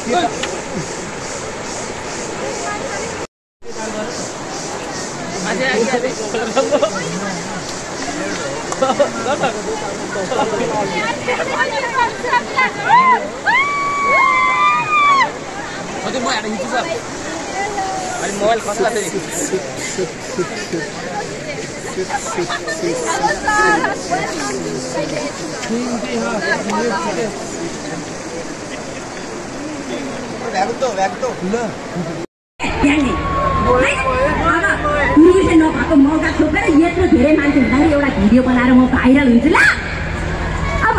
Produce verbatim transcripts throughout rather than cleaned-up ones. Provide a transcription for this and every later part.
Mobile खस्ला फेरि व्यागतो व्यागतो ल न्युजले नभएको मौका छोपेर यत्रो धेरै मान्छे हुँदाखेरि एउटा भिडियो बनाएर म भाइरल हुन्छु ल अब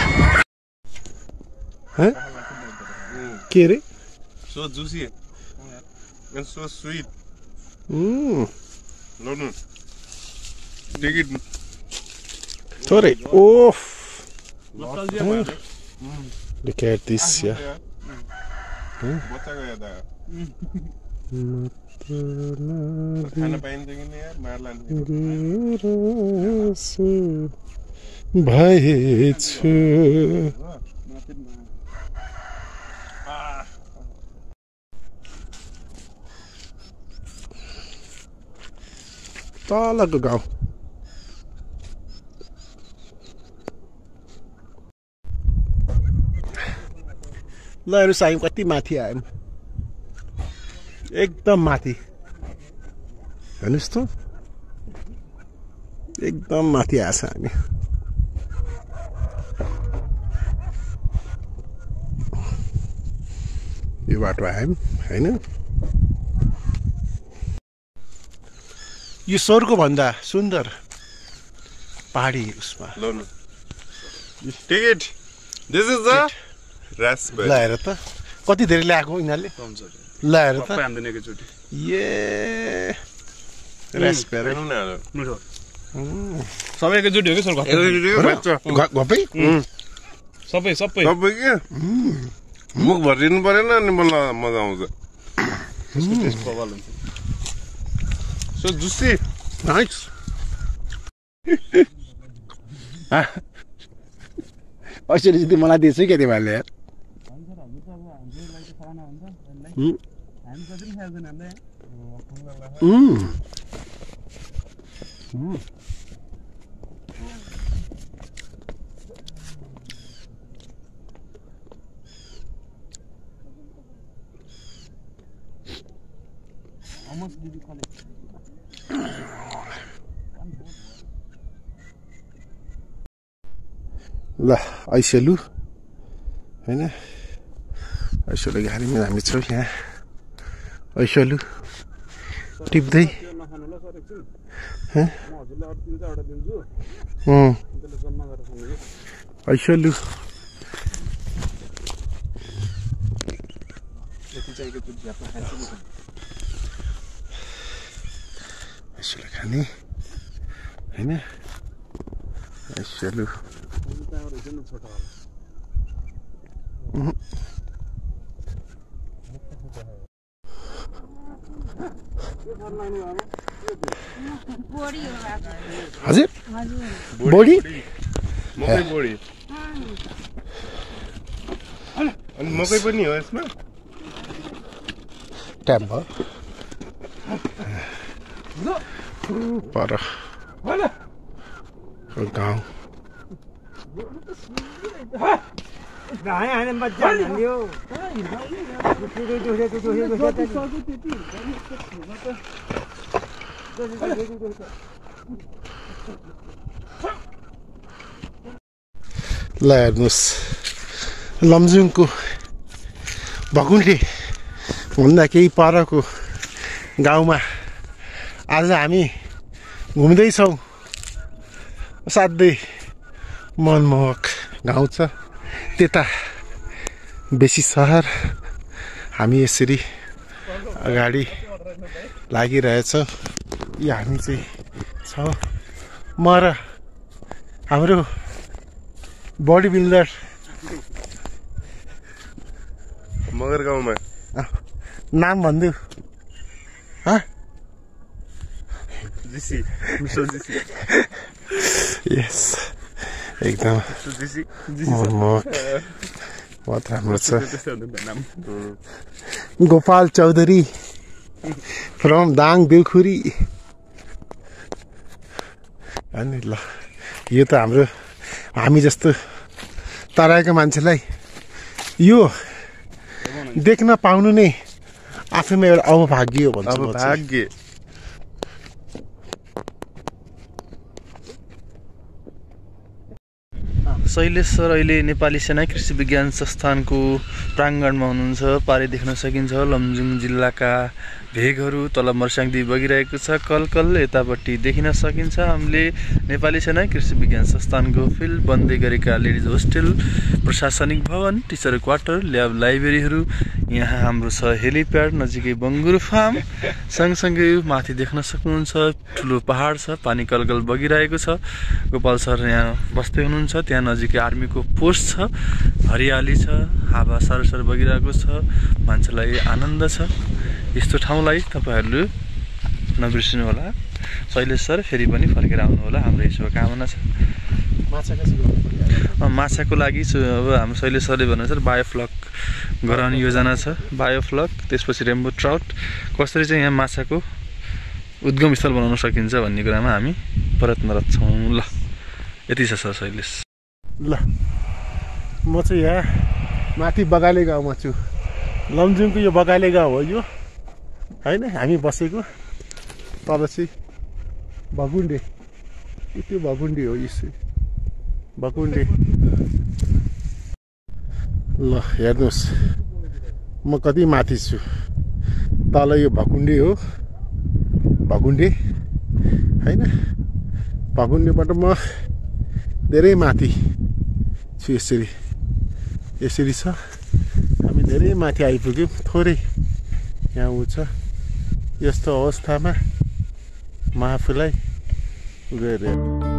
ह के रे So juicy and so sweet. Mm. No, no. Take it. Sorry. Oh. Nostalgia. Mm. Look at this, yeah. बच्चा गयो त खाना पाइन्छ कि नि यार मार लान्छ भएछु तलको गाउँ ल हेर्नुहोस् हामी कति माथि आयौँ एकदम माथि हेर्नुहोस् त एकदम माथि आएछ हामी यो बाटो आयौँ होइन यो स्वर्गको भन्दा सुन्दर पहाडी उसमा ticket this is the raspberry ल हेर त कति धेरै ल्याएको यिनीहरूले ल हेर त ए रास्पबेरी सबै एकैचोटि हो कि सर घपै सबै सबै सबै के मुख भरिदिनु परेन अनि मलाई मजा आउँछ So juicy. Nice. Actually, this is my dish. What do you want? Hmm. Hmm. Hmm. How much did you collect? ल ऐसेलु हैन ऐसेलु गाडीमा हामी छौँ यहाँ ऐसेलु टिप्दै ऐसेलु ऐसेलु खाने हैन ऐसेलु हजुर बोडी मकै बोडी अनि मकै पनि हो यसमा ट्याप भयो पर गाउँ ल हेर्नुहोस् लमजुङको भकुन्डे भन्दा केही परको गाउँमा आज हामी घुम्दैछौँ साध्यै मनमोहक गाउँ छ त्यता बेसी सहर हामी यसरी अगाडि लागिरहेछौँ यो हामी चाहिँ छौँ म र हाम्रो बडी बिल्डर मगर गाउँमा नाम भन्नु जिसी मिस्टर जिसी यस एकदम मनमोहक बहुत राम्रो छ गोपाल चौधरी फ्रम दाङ बिउखुरी अनि ल यो त हाम्रो हामी जस्तो तराईको मान्छेलाई यो देख्न पाउनु नै आफैमा एउटा अवभाग्य हो भन्छ म चाहिँ। भाग्य शैलेश सर अहिले नेपाली सेना कृषि विज्ञान संस्थानको प्राङ्गणमा हुनुहुन्छ। पारे देख्न सकिन्छ लमजुङ जिल्लाका भेगहरू तल मर्स्याङदेखि बगिरहेको छ। कलकल यतापट्टि देखिन सकिन्छ हामीले नेपाली सेना कृषि विज्ञान संस्थानको फिल्ड बन्दै गरेका लेडिज होस्टेल, प्रशासनिक भवन, टिचर क्वार्टर, ल्याब, लाइब्रेरीहरू। यहाँ हाम्रो छ हेलिप्याड नजिकै बङ्गुर फार्म। सँगसँगै माथि देख्न सक्नुहुन्छ ठुलो पहाड छ, पानी कलकल बगिरहेको छ। गोपाल सर यहाँ बस्दै हुनुहुन्छ। त्यहाँ नजिकै आर्मीको पोस्ट छ, हरियाली छ, हावा सरसर बगिरहेको छ, मान्छेलाई आनन्द छ। यस्तो ठाउँलाई तपाईँहरूले नबिर्सिनु होला। शैलेश सर फेरि पनि फर्केर आउनु होला, हाम्रो शुभकामना छ। माछाको लागि अब हाम्रो शैलेश सरले भन्नुहुन्छ बायोफ्लक गराउने योजना छ। बायोफ्लक, त्यसपछि रेम्बो ट्राउट, कसरी चाहिँ यहाँ माछाको उद्गम स्थल बनाउन सकिन्छ भन्ने कुरामा हामी प्रयत्नरत छौँ। ल यति छ सर शैलेश। ल म चाहिँ यहाँ माथि बगाले गाउँमा छु। लमजुङको यो बगाले गाउँ हो यो होइन, हामी बसेको तल चाहिँ भकुण्डे, त्यो भकुण्डे हो यसो भकुण्डे। ल हेर्नुहोस् म कति माथि छु। तल यो भकुण्डे हो, भकुण्डे होइन, भकुण्डेबाट म धेरै माथि छु। यसरी यसरी छ, हामी धेरै माथि आइपुग्यौँ। थोरै यहाँ उ छ। यस्तो अवस्थामा म आफूलाई गएर